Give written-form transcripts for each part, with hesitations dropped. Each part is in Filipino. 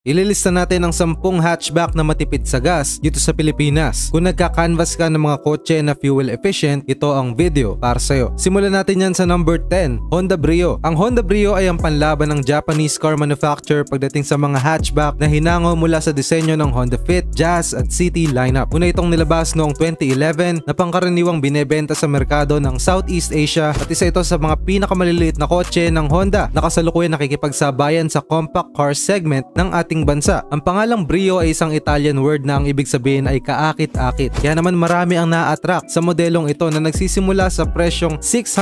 Ililista natin ang 10 hatchback na matipid sa gas dito sa Pilipinas. Kung nagka-canvas ka ng mga kotse na fuel efficient, ito ang video para sa'yo. Simulan natin yan sa number 10, Honda Brio. Ang Honda Brio ay ang panlaban ng Japanese car manufacturer pagdating sa mga hatchback na hinango mula sa disenyo ng Honda Fit, Jazz at City lineup. Una itong nilabas noong 2011 na pangkaraniwang binebenta sa merkado ng Southeast Asia at isa ito sa mga pinakamaliliit na kotse ng Honda na kasalukuyan nakikipagsabayan sa compact car segment ng ating bansa. Ang pangalang Brio ay isang Italian word na ang ibig sabihin ay kaakit-akit. Kaya naman marami ang na-attract sa modelong ito na nagsisimula sa presyong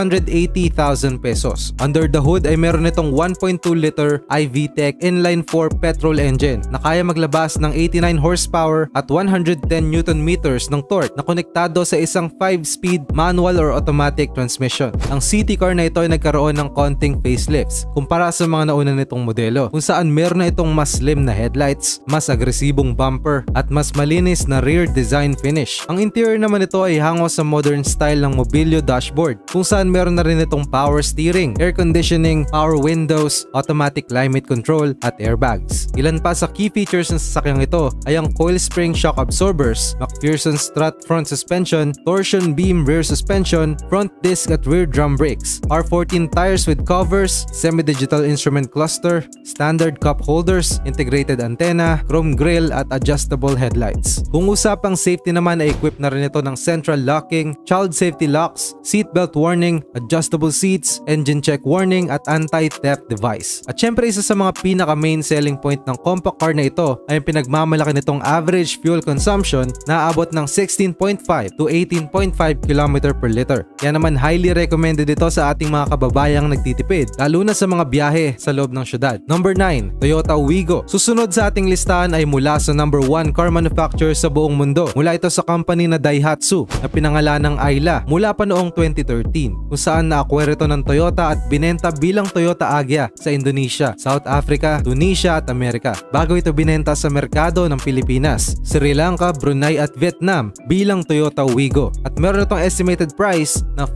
680,000 pesos. Under the hood ay meron itong 1.2 liter iVTEC inline 4 petrol engine na kaya maglabas ng 89 horsepower at 110 Newton meters ng torque na konektado sa isang 5-speed manual or automatic transmission. Ang city car na ito ay nagkaroon ng konting facelifts kumpara sa mga nauna nitong modelo, kung saan meron na itong mas slim na headlights, mas agresibong bumper at mas malinis na rear design finish. Ang interior naman ito ay hango sa modern style ng Mobilio dashboard, kung saan meron na rin itong power steering, air conditioning, power windows, automatic climate control at airbags. Ilan pa sa key features ng sasakyang ito ay ang coil spring shock absorbers, McPherson strut front suspension, torsion beam rear suspension, front disc at rear drum brakes, R14 tires with covers, semi-digital instrument cluster, standard cup holders, integrated antenna, chrome grille at adjustable headlights. Kung usapang safety naman ay equipped na rin ito ng central locking, child safety locks, seatbelt warning, adjustable seats, engine check warning at anti-theft device. At syempre isa sa mga pinaka main selling point ng compact car na ito ay ang pinagmamalaki nitong average fuel consumption na aabot ng 16.5 to 18.5 km per liter. Kaya naman highly recommended ito sa ating mga kababayang nagtitipid, lalo na sa mga biyahe sa loob ng syudad. Number 9, Toyota Wigo. Susunod sa ating listahan ay mula sa number 1 car manufacturer sa buong mundo. Mula ito sa company na Daihatsu na pinangalan ng Ayla mula pa noong 2013, kung saan na-acquire ito ng Toyota at binenta bilang Toyota Agya sa Indonesia, South Africa, Tunisia at Amerika, bago ito binenta sa merkado ng Pilipinas, Sri Lanka, Brunei at Vietnam bilang Toyota Wigo, at meron itong estimated price na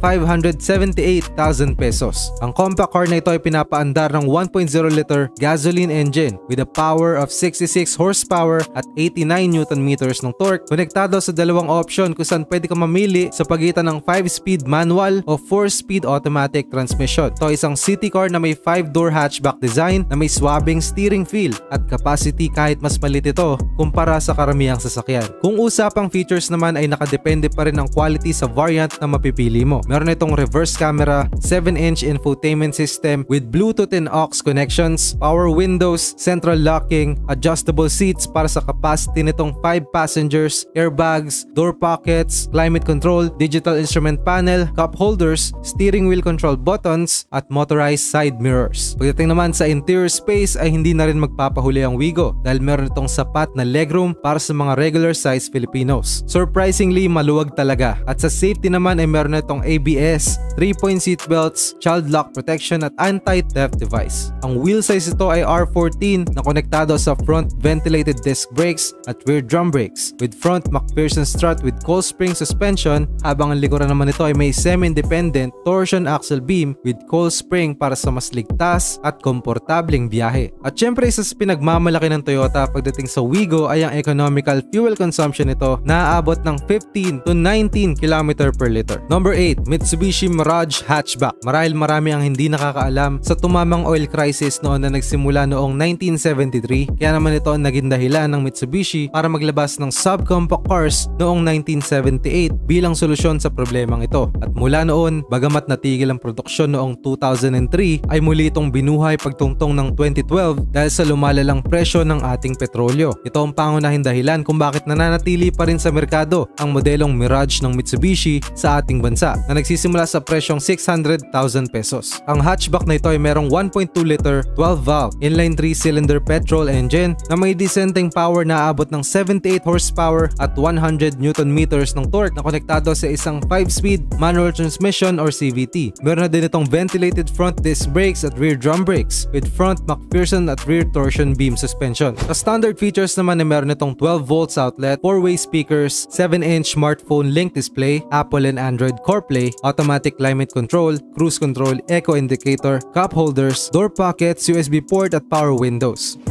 578,000 pesos. Ang compact car na ito ay pinapaandar ng 1.0 liter gasoline engine with a power of 66 horsepower at 89 Newton meters ng torque, konektado sa dalawang option kung saan pwede ka mamili sa pagitan ng 5-speed manual o 4-speed automatic transmission. Ito isang city car na may 5-door hatchback design na may swabbing steering feel at capacity kahit mas malit ito kumpara sa karamihang sasakyan. Kung usapang features naman ay nakadepende pa rin ang quality sa variant na mapipili mo. Meron itong reverse camera, 7-inch infotainment system with Bluetooth and aux connections, power windows, central locking, adjustable seats para sa capacity nitong 5 passengers, airbags, door pockets, climate control, digital instrument panel, cup holders, steering wheel control buttons, at motorized side mirrors. Pagdating naman sa interior space ay hindi na rin magpapahuli ang Wigo dahil meron itong sapat na legroom para sa mga regular size Filipinos. Surprisingly maluwag talaga, at sa safety naman ay meron itong ABS, 3-point seat belts, child lock protection at anti-theft device. Ang wheel size ito ay R14 na konektado sa front ventilated disc brakes at rear drum brakes with front McPherson strut with coil spring suspension, habang ang likuran naman ito ay may semi-independent torsion axle beam with coil spring para sa mas ligtas at komportableng biyahe. At syempre isa sa pinagmamalaki ng Toyota pagdating sa Wigo ay ang economical fuel consumption nito na aabot ng 15 to 19 km per liter. Number 8, Mitsubishi Mirage Hatchback. Marahil marami ang hindi nakakaalam sa tumamang oil crisis noon na nagsimula noong 1973, kaya naman ito ang naging dahilan ng Mitsubishi para maglabas ng subcompact cars noong 1978 bilang solusyon sa problemang ito. At mula noon, bagamat natigil ang produksyon noong 2003, ay muli itong binuhay pagtungtong ng 2012 dahil sa lumalalang presyo ng ating petrolyo. Ito ang pangunahing dahilan kung bakit nananatili pa rin sa merkado ang modelong Mirage ng Mitsubishi sa ating bansa na nagsisimula sa presyong 600,000 pesos. Ang hatchback na ito ay merong 1.2 liter 12-valve inline 3-cylinder petrol engine na may disenteng power na aabot ng 78 horsepower at 100 Newton meters ng torque na konektado sa isang 5-speed manual transmission or CVT. Meron na din itong ventilated front disc brakes at rear drum brakes with front McPherson at rear torsion beam suspension. Sa standard features naman ay meron itong 12 volts outlet, 4-way speakers, 7-inch smartphone link display, Apple and Android CarPlay, automatic climate control, cruise control, eco indicator, cup holders, door pockets, USB port at power windows.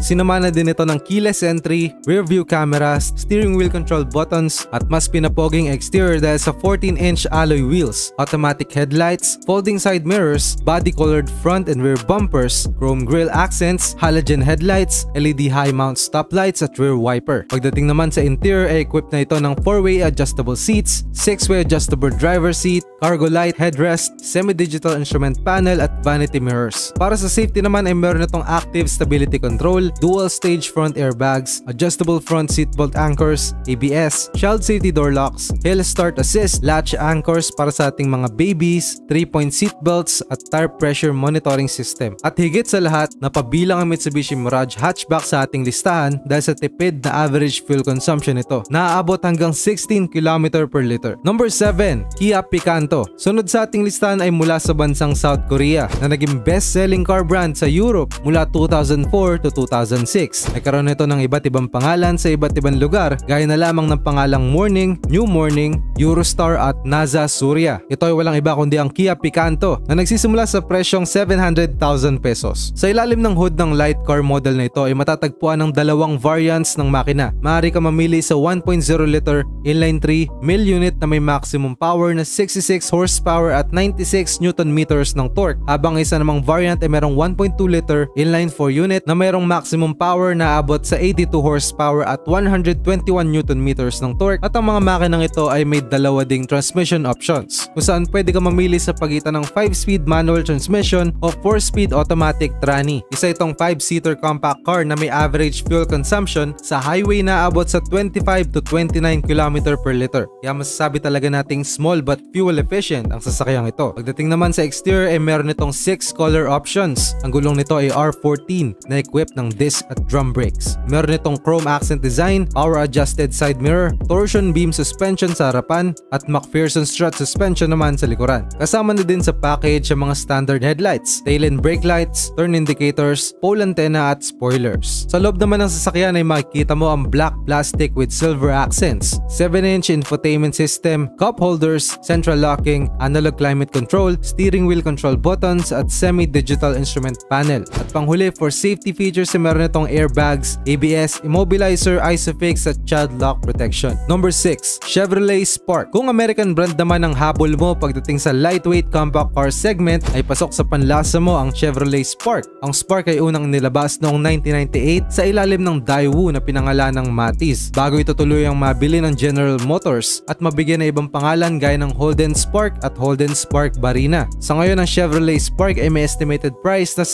Sinama na din ito ng keyless entry, rear view cameras, steering wheel control buttons, at mas pinapoging exterior dahil sa 14-inch alloy wheels, automatic headlights, folding side mirrors, body-colored front and rear bumpers, chrome grille accents, halogen headlights, LED high mount stoplights at rear wiper. Pagdating naman sa interior ay equipped na ito ng 4-way adjustable seats, 6-way adjustable driver seat, cargo light, headrest, semi-digital instrument panel at vanity mirrors. Para sa safety naman ay meron itong active stability control, dual stage front airbags, adjustable front seatbelt anchors, ABS, child safety door locks, hill start assist, latch anchors para sa ating mga babies, 3-point seatbelts at tire pressure monitoring system. At higit sa lahat, napabilang ang Mitsubishi Mirage hatchback sa ating listahan dahil sa tipid na average fuel consumption nito. Naaabot hanggang 16 km per liter. Number 7, Kia Picanto. Sunod sa ating listahan ay mula sa bansang South Korea na naging best-selling car brand sa Europe mula 2004 to 2006. Nagkaroon nito ng iba't ibang pangalan sa iba't ibang lugar gaya na lamang ng pangalang Morning, New Morning, Eurostar at Naza Surya. Ito ay walang iba kundi ang Kia Picanto na nagsisimula sa presyong 700,000 pesos. Sa ilalim ng hood ng light car model na ito ay matatagpuan ng dalawang variants ng makina. Maaari ka mamili sa 1.0 liter inline 3 mill unit na may maximum power na 66 horsepower at 96 Newton meters ng torque, habang isa namang variant ay merong 1.2 liter inline 4 unit na mayroong maximum power na abot sa 82 horsepower at 121 Newton meters ng torque, at ang mga makinang ito ay may dalawa ding transmission options kung saan pwede ka mamili sa pagitan ng 5-speed manual transmission o 4-speed automatic tranny. Isa itong 5-seater compact car na may average fuel consumption sa highway na abot sa 25 to 29 km per liter. Kaya masasabi talaga nating small but fuel efficient ang sasakyang ito. Pagdating naman sa exterior ay meron itong 6 color options. Ang gulong nito ay R14 na equipped ng disc at drum brakes. Meron itong chrome accent design, power adjusted side mirror, torsion beam suspension sa harapan at McPherson strut suspension naman sa likuran. Kasama na din sa package ang mga standard headlights, tail and brake lights, turn indicators, pole antenna at spoilers. Sa loob naman ng sasakyan ay makikita mo ang black plastic with silver accents, 7-inch infotainment system, cup holders, central locking, analog climate control, steering wheel control buttons at semi-digital instrument panel. At panghuli, for safety features ay meron itong airbags, ABS, immobilizer, ISOFIX at child lock protection. Number 6, Chevrolet Spark. Kung American brand naman ang habol mo pagdating sa lightweight compact car segment, ay pasok sa panlasa mo ang Chevrolet Spark. Ang Spark ay unang nilabas noong 1998 sa ilalim ng Daewoo na pinangalan ng Matiz, bago ito tuluyang mabili ng General Motors at mabigyan ng ibang pangalan gaya ng Holden Spark at Holden Spark Barina. Sa ngayon, ang Chevrolet Spark ay may estimated price na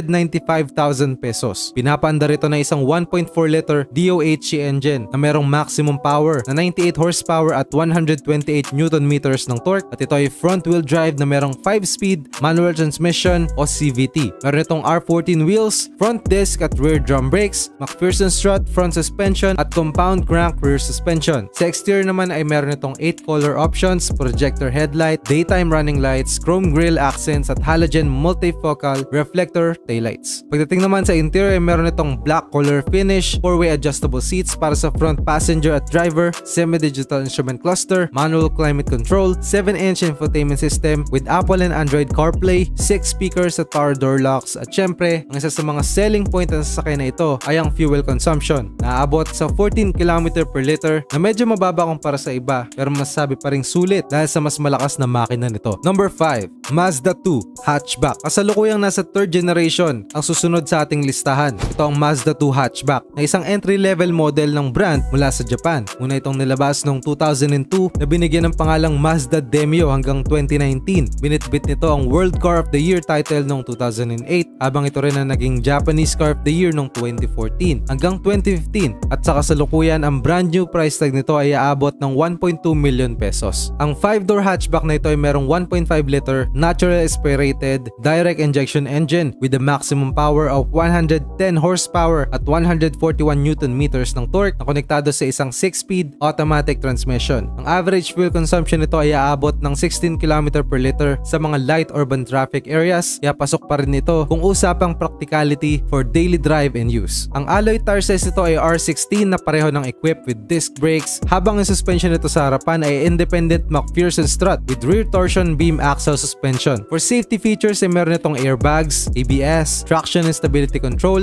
695,000 pesos. Pinapaandar ito na isang 1.4 liter DOHC engine na merong maximum power na 98 horsepower at 128 Newton meters ng torque, at ito ay front wheel drive na merong 5-speed manual transmission o CVT. Meron itong R14 wheels, front disc at rear drum brakes, McPherson strut front suspension at compound crank rear suspension. Sa exterior naman ay meron itong 8 color options, projector headlight, daytime running lights, chrome grille accents at halogen multifocal reflector taillights. Pagdating naman sa interior ay meron itong black color finish, 4-way adjustable seats para sa front passenger at driver, semi-digital instrument cluster, manual climate control, 7-inch infotainment system with Apple and Android CarPlay, 6 speakers at power door locks, at syempre, ang isa sa mga selling point ng sasakyan na ito ay ang fuel consumption na aabot sa 14 km per liter na medyo mababa kumpara sa iba, pero masasabi pa ring sulit dahil sa mas malakas na makina nito. Number 5, Mazda 2 Hatchback. Kasalukuyang nasa 3rd generation ang susunod sa ating listahan. Ito ang Mazda 2 Hatchback na isang entry-level model ng brand mula sa Japan. Una itong nilabas noong 2002 na binigyan ng pangalang Mazda Demio hanggang 2019. Binitbit nito ang World Car of the Year title noong 2008, habang ito rin ang naging Japanese Car of the Year noong 2014 hanggang 2015, at sa kasalukuyan ang brand new price tag nito ay aabot ng 1.2 million pesos. Ang 5-door hatchback na ito ay merong 1.5 liter natural aspirated direct injection engine with a maximum power of 110 horsepower at 141 Newton meters ng torque na konektado sa isang 6-speed automatic transmission. Ang average fuel consumption nito ay aabot ng 16 km per liter sa mga light urban traffic areas, kaya pasok pa rin ito kung usapang practicality for daily drive and use. Ang alloy tire size nito ay R16 na pareho ng equipped with disc brakes, habang ang suspension nito sa harapan ay independent McPherson strut with rear torsion beam axle suspension. For safety features ay meron itong airbags, ABS, traction and stability control,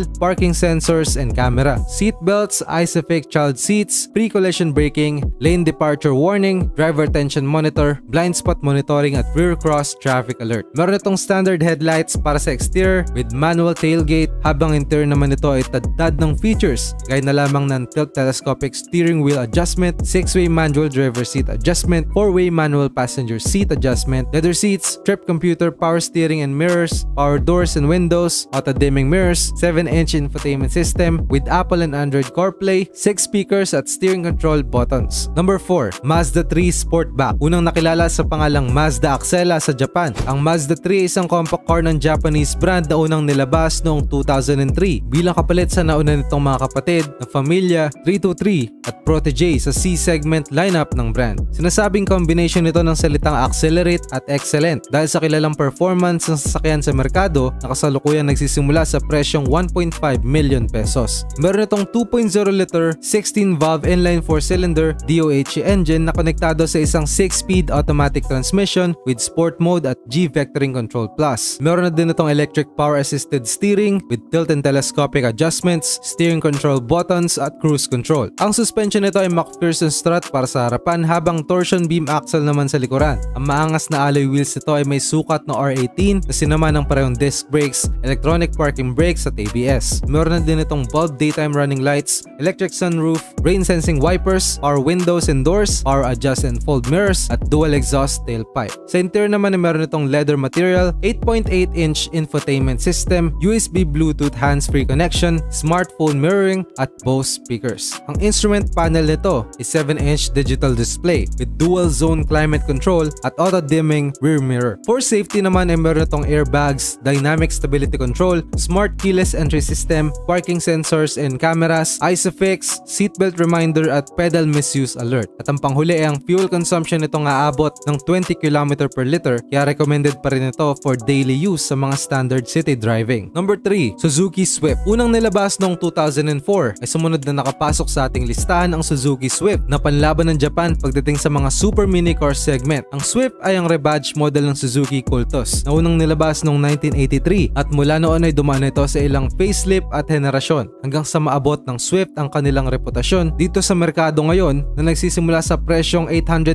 parking sensors, and camera. Seat belts, ISOFIX child seats, pre-collision braking, lane departure warning, driver attention monitor, blind spot monitoring at rear cross traffic alert. Meron itong standard headlights para sa exterior with manual tailgate, habang interior naman ito ay tad ng features gaya na lamang ng tilt telescopic steering wheel adjustment, 6-way manual driver seat adjustment, 4-way manual passenger seat adjustment, leather seats, trip computer, power steering and mirrors, power doors and windows, auto dimming mirrors, 7-inch infotainment system with Apple and Android CarPlay, 6 speakers at steering control buttons. Number 4, Mazda 3 Sportback. Unang nakilala sa pangalang Mazda Axela sa Japan. Ang Mazda 3 ay isang compact car ng Japanese brand na unang nilabas noong 2003 bilang kapalit sa nauna nitong mga kapatid na Familia, 323 at Protege sa C-segment lineup ng brand. Sinasabing combination nito ng salitang accelerate at excellent dahil sa kilalang performance ng sasakyan sa merkado na kasalukuyang nagsisimula sa presyong 1.5 million pesos. Meron itong 2.0 liter 16-valve inline 4-cylinder DOHC engine na konektado sa isang 6-speed automatic transmission with sport mode at G-vectoring control plus. Meron na din itong electric power assisted steering with tilt and telescopic adjustments, steering control buttons at cruise control. Ang suspension nito ay McPherson strut para sa harapan habang torsion beam axle naman sa likuran. Ang maangas na alloy wheels nito ay may sukat na R18 na sinama ng parehong disc brakes, electronic parking brakes at ABS. Meron na din itong bulb daytime running lights, electric sunroof, rain sensing wipers, power windows and doors, power adjust and fold mirrors at dual exhaust tailpipe. Sa interior naman ay meron itong leather material, 8.8-inch infotainment system, USB Bluetooth hands-free connection, smartphone mirroring at Bose speakers. Ang instrument panel nito is 7-inch digital display with dual zone climate control at auto dimming rear mirror. For safety naman ay meron itong airbags, dynamic stability control, smart keyless entry system, parking sensors and cameras, ISOFIX, seatbelt reminder at pedal misuse alert. At ang panghuli ay ang fuel consumption nito nga aabot ng 20 km per liter kaya recommended pa rin ito for daily use sa mga standard city driving. Number 3, Suzuki Swift. Unang nilabas noong 2004 ay sumunod na nakapasok sa ating listahan ang Suzuki Swift na panlaban ng Japan pagdating sa mga super mini car segment. Ang Swift ay ang rebadge model ng Suzuki Cultus na unang nilabas noong 1983 at mula noon ay dumaan ito sa ilang facelift at henerasyon hanggang sa maabot ng Swift ang kanilang reputasyon dito sa merkado ngayon na nagsisimula sa presyong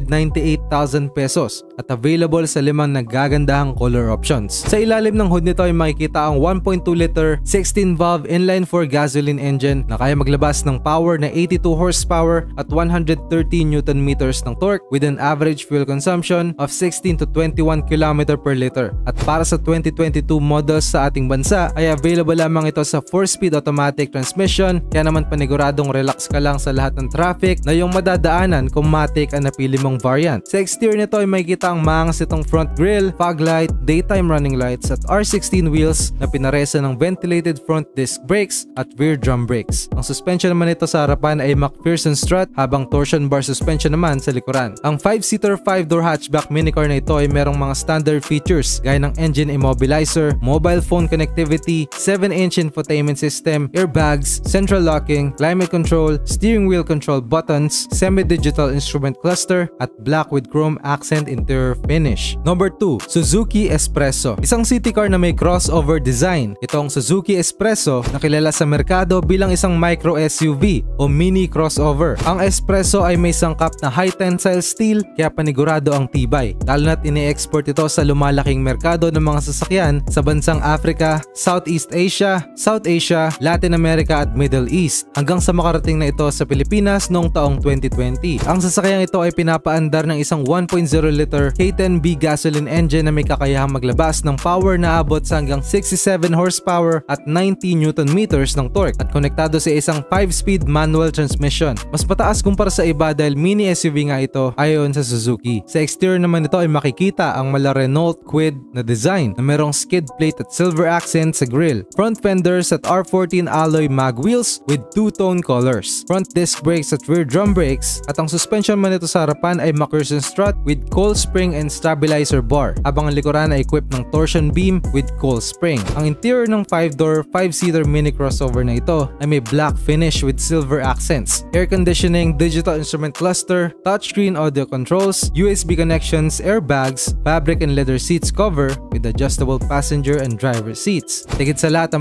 898,000 pesos at available sa 5 nagagandahang color options. Sa ilalim ng hood nito ay makikita ang 1.2 liter 16-valve inline 4 gasoline engine na kaya maglabas ng power na 82 horsepower at 130 Newton meters ng torque with an average fuel consumption of 16 to 21 km per liter. At para sa 2022 models sa ating bansa ay available lamang ito sa 4-speed automatic transmission kaya naman paniguradong relax ka lang sa lahat ng traffic na yung madadaanan kung matic ang napili mong variant. Sa exterior nito ay makikita ang maangas itong front grille, fog light, daytime running lights at R16 wheels na pinaresa ng ventilated front disc brakes at rear drum brakes. Ang suspension naman nito sa harapan ay McPherson strut habang torsion bar suspension naman sa likuran. Ang 5-seater 5-door hatchback minicar na ito ay merong mga standard features gaya ng engine immobilizer, mobile phone connectivity, 7-inch infotainment system, airbags, central locking, climate control, steering wheel control buttons, semi-digital instrument cluster at black with chrome accent interior finish. Number 2, Suzuki Espresso. Isang city car na may crossover design. Itong Suzuki Espresso na kilala sa merkado bilang isang micro SUV o mini crossover. Ang Espresso ay may sangkap na high tensile steel kaya panigurado ang tibay. Lalo na't ini-export ito sa lumalaking merkado ng mga sasakyan sa bansang Africa, Southeast Asia, South Asia, Latin America at Middle East hanggang sa makarating na ito sa Pilipinas noong taong 2020. Ang sasakyang ito ay pinapaandar ng isang 1.0 liter K10B gasoline engine na may kakayahang maglabas ng power na abot sa hanggang 67 horsepower at 90 Newton meters ng torque at konektado sa isang 5-speed manual transmission. Mas mataas kumpara sa iba dahil mini SUV nga ito ayon sa Suzuki. Sa exterior naman ito ay makikita ang mala Renault Kwid na design na merong skid plate at silver accent sa grille. Front fenders at R14 alloy mag wheels with two-tone colors. Front disc brakes at rear drum brakes at ang suspension man ito sa harapan ay McPherson strut with coil spring and stabilizer bar habang ang likuran ay equipped ng torsion beam with coil spring. Ang interior ng 5-door 5-seater mini crossover na ito ay may black finish with silver accents, air conditioning, digital instrument cluster, touchscreen audio controls, USB connections, airbags, fabric and leather seats cover with adjustable passenger and driver seats. Tigit sa lahat, ang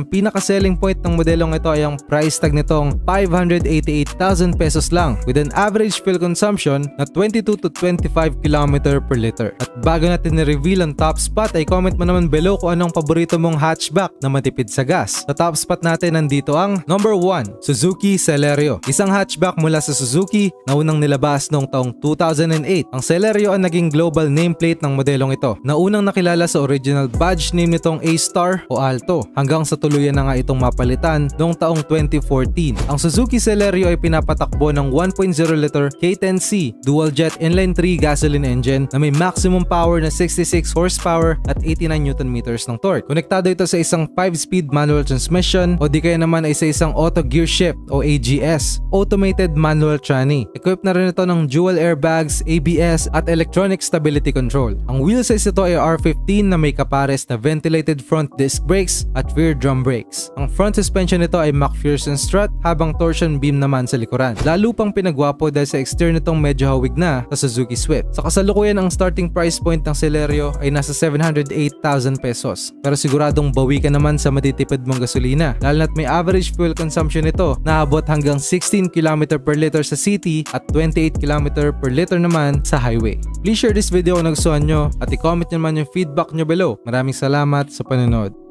pinaka-selling point ng modelong ito ay ang price tag nitong 588,000 pesos lang with an average fuel consumption na 22 to 25 km per liter. At bago natin ni-reveal ang top spot ay comment mo naman below kung anong paborito mong hatchback na matipid sa gas. Sa top spot natin nandito ang number 1, Suzuki Celerio. Isang hatchback mula sa Suzuki na unang nilabas noong taong 2008. Ang Celerio ang naging global nameplate ng modelong ito na unang nakilala sa original badge name nitong A-Star o Alto hanggang sa tuluyan na nga itong mapalitan noong taong 2014. Ang Suzuki Celerio ay pinapatakbo ng 1.0 liter K10C dual jet inline 3 gasoline engine na may maximum power na 66 horsepower at 89 Nm ng torque. Konektado ito sa isang 5-speed manual transmission o di kaya naman ay sa isang auto gear shift o AGS, automated manual tranny. Equipped na rin ito ng dual airbags, ABS at electronic stability control. Ang wheel size ito ay R15 na may kapares na ventilated front disc brakes at rear drum brakes. Ang front suspension nito ay McPherson strut habang torsion beam naman sa likuran. Lalo pang pinagwapo dahil sa exterior nitong medyo hawig na sa Suzuki Swift. Sa kasalukuyan ang starting price point ng Celerio ay nasa 708,000 pesos. Pero siguradong bawi ka naman sa matitipid mong gasolina. Lalo na't may average fuel consumption nito na abot hanggang 16 km per liter sa city at 28 km per liter naman sa highway. Please share this video kung nagustuhan nyo at i-comment nyo naman yung feedback nyo below. Maraming salamat sa panonood.